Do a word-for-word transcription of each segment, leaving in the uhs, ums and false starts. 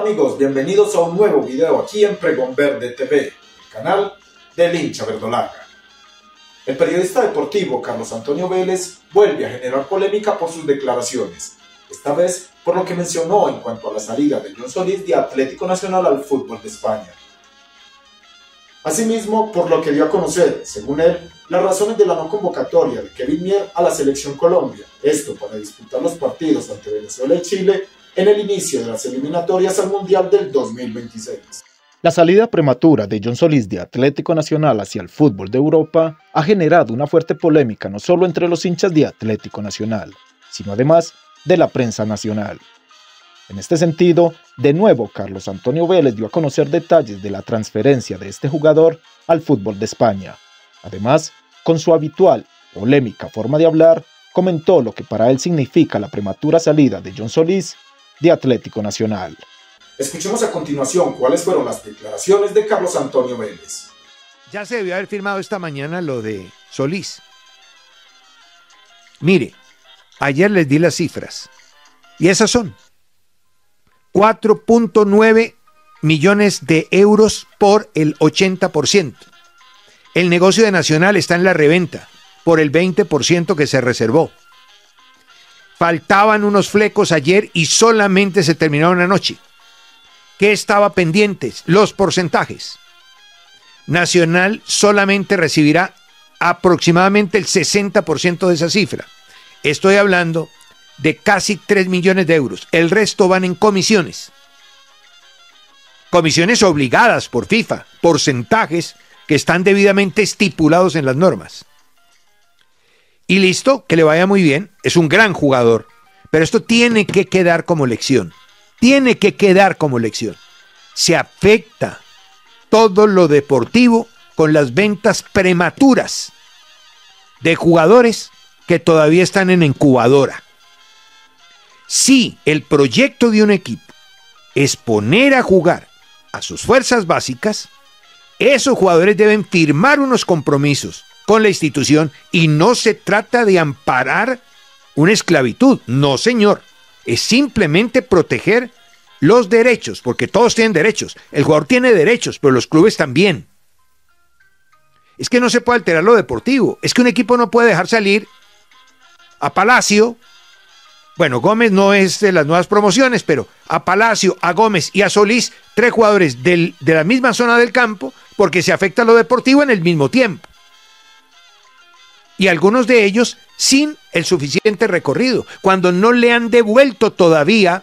amigos, bienvenidos a un nuevo video aquí en Pregón Verde T V, el canal del hincha verdolaga. El periodista deportivo Carlos Antonio Vélez vuelve a generar polémica por sus declaraciones, esta vez por lo que mencionó en cuanto a la salida de John Solís de Atlético Nacional al fútbol de España. Asimismo, por lo que dio a conocer, según él, las razones de la no convocatoria de Kevin Mier a la Selección Colombia, esto para disputar los partidos ante Venezuela y Chile en el inicio de las eliminatorias al Mundial del dos mil veintiséis. La salida prematura de John Solís de Atlético Nacional hacia el fútbol de Europa ha generado una fuerte polémica no solo entre los hinchas de Atlético Nacional, sino además de la prensa nacional. En este sentido, de nuevo Carlos Antonio Vélez dio a conocer detalles de la transferencia de este jugador al fútbol de España. Además, con su habitual, polémica forma de hablar, comentó lo que para él significa la prematura salida de John Solís de Atlético Nacional. Escuchemos a continuación cuáles fueron las declaraciones de Carlos Antonio Vélez. Ya se debió haber firmado esta mañana lo de Solís. Mire, ayer les di las cifras, y esas son cuatro punto nueve millones de euros por el ochenta por ciento. El negocio de Nacional está en la reventa por el veinte por ciento que se reservó. Faltaban unos flecos ayer y solamente se terminaron anoche. ¿Qué estaba pendientes? Los porcentajes. Nacional solamente recibirá aproximadamente el sesenta por ciento de esa cifra. Estoy hablando de casi tres millones de euros. El resto van en comisiones. Comisiones obligadas por FIFA, porcentajes que están debidamente estipulados en las normas. Y listo, que le vaya muy bien, es un gran jugador, pero esto tiene que quedar como lección, tiene que quedar como lección. Se afecta todo lo deportivo con las ventas prematuras de jugadores que todavía están en incubadora. Si el proyecto de un equipo es poner a jugar a sus fuerzas básicas, esos jugadores deben firmar unos compromisos con la institución y no se trata de amparar una esclavitud, no señor, es simplemente proteger los derechos, porque todos tienen derechos, el jugador tiene derechos, pero los clubes también. Es que no se puede alterar lo deportivo, es que un equipo no puede dejar salir a Palacio, bueno, Gómez no es de las nuevas promociones, pero a Palacio, a Gómez y a Solís, tres jugadores del, de la misma zona del campo, porque se afecta lo deportivo en el mismo tiempo. Y algunos de ellos sin el suficiente recorrido, cuando no le han devuelto todavía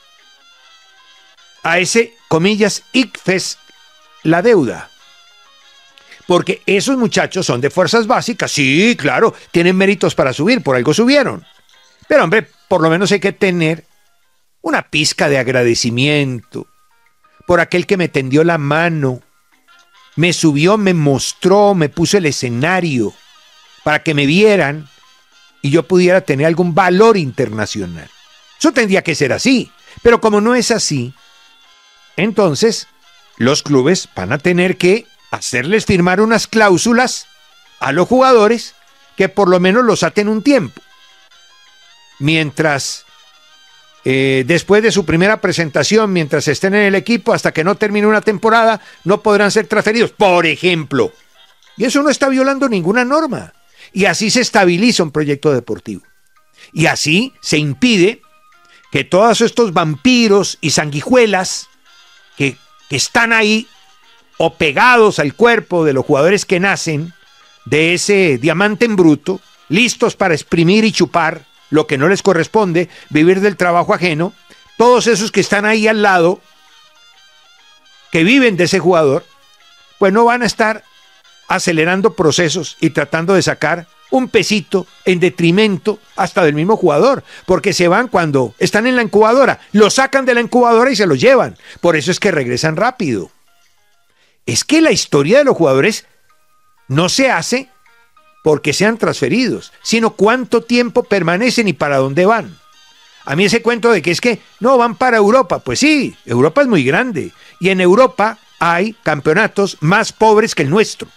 a ese, comillas, I C F E S la deuda. Porque esos muchachos son de fuerzas básicas, sí, claro, tienen méritos para subir, por algo subieron. Pero hombre, por lo menos hay que tener una pizca de agradecimiento por aquel que me tendió la mano, me subió, me mostró, me puso el escenario para que me vieran y yo pudiera tener algún valor internacional. Eso tendría que ser así, pero como no es así, entonces los clubes van a tener que hacerles firmar unas cláusulas a los jugadores que por lo menos los aten un tiempo. Mientras, eh, después de su primera presentación, mientras estén en el equipo, hasta que no termine una temporada, no podrán ser transferidos, por ejemplo. Y eso no está violando ninguna norma. Y así se estabiliza un proyecto deportivo. Y así se impide que todos estos vampiros y sanguijuelas que, que están ahí o pegados al cuerpo de los jugadores que nacen de ese diamante en bruto, listos para exprimir y chupar lo que no les corresponde, vivir del trabajo ajeno, todos esos que están ahí al lado, que viven de ese jugador, pues no van a estar acelerando procesos y tratando de sacar un pesito en detrimento hasta del mismo jugador, porque se van cuando están en la incubadora, lo sacan de la incubadora y se lo llevan, por eso es que regresan rápido. Es que la historia de los jugadores no se hace porque sean transferidos, sino cuánto tiempo permanecen y para dónde van. A mí ese cuento de que es que no van para Europa, pues sí, Europa es muy grande y en Europa hay campeonatos más pobres que el nuestro,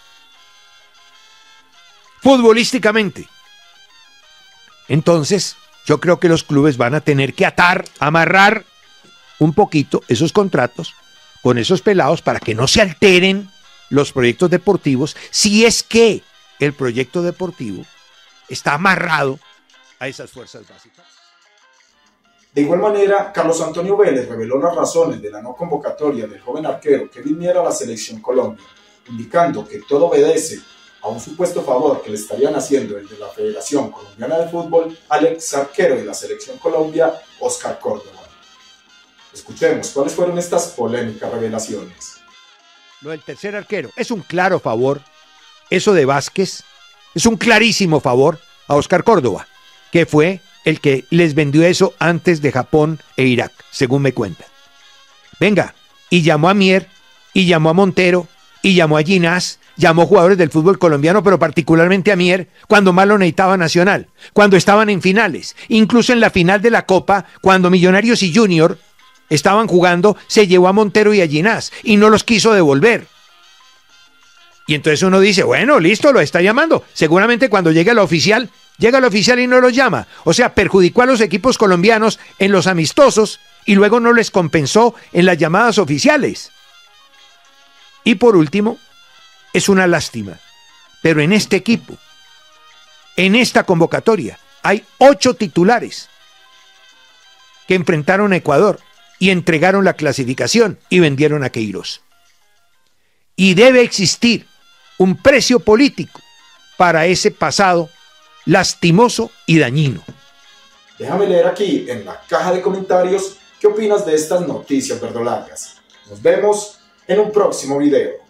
futbolísticamente. Entonces, yo creo que los clubes van a tener que atar, amarrar un poquito esos contratos con esos pelados para que no se alteren los proyectos deportivos, si es que el proyecto deportivo está amarrado a esas fuerzas básicas. De igual manera, Carlos Antonio Vélez reveló las razones de la no convocatoria del joven arquero Kevin Mier a la Selección Colombia, indicando que todo obedece a un supuesto favor que le estarían haciendo el de la Federación Colombiana de Fútbol al ex arquero de la Selección Colombia, Oscar Córdoba. Escuchemos cuáles fueron estas polémicas revelaciones. Lo del tercer arquero es un claro favor, eso de Vázquez es un clarísimo favor a Oscar Córdoba, que fue el que les vendió eso antes de Japón e Irak, según me cuentan. Venga, y llamó a Mier, y llamó a Montero, y llamó a Ginás, llamó jugadores del fútbol colombiano, pero particularmente a Mier, cuando más lo necesitaba Nacional, cuando estaban en finales, incluso en la final de la Copa, cuando Millonarios y Junior estaban jugando, se llevó a Montero y a Ginás, y no los quiso devolver. Y entonces uno dice, bueno, listo, lo está llamando. Seguramente cuando llegue la oficial, llega el oficial y no los llama. O sea, perjudicó a los equipos colombianos en los amistosos y luego no les compensó en las llamadas oficiales. Y por último, es una lástima, pero en este equipo, en esta convocatoria, hay ocho titulares que enfrentaron a Ecuador y entregaron la clasificación y vendieron a Queiroz. Y debe existir un precio político para ese pasado lastimoso y dañino. Déjame leer aquí en la caja de comentarios qué opinas de estas noticias verdolagas. Nos vemos en un próximo video.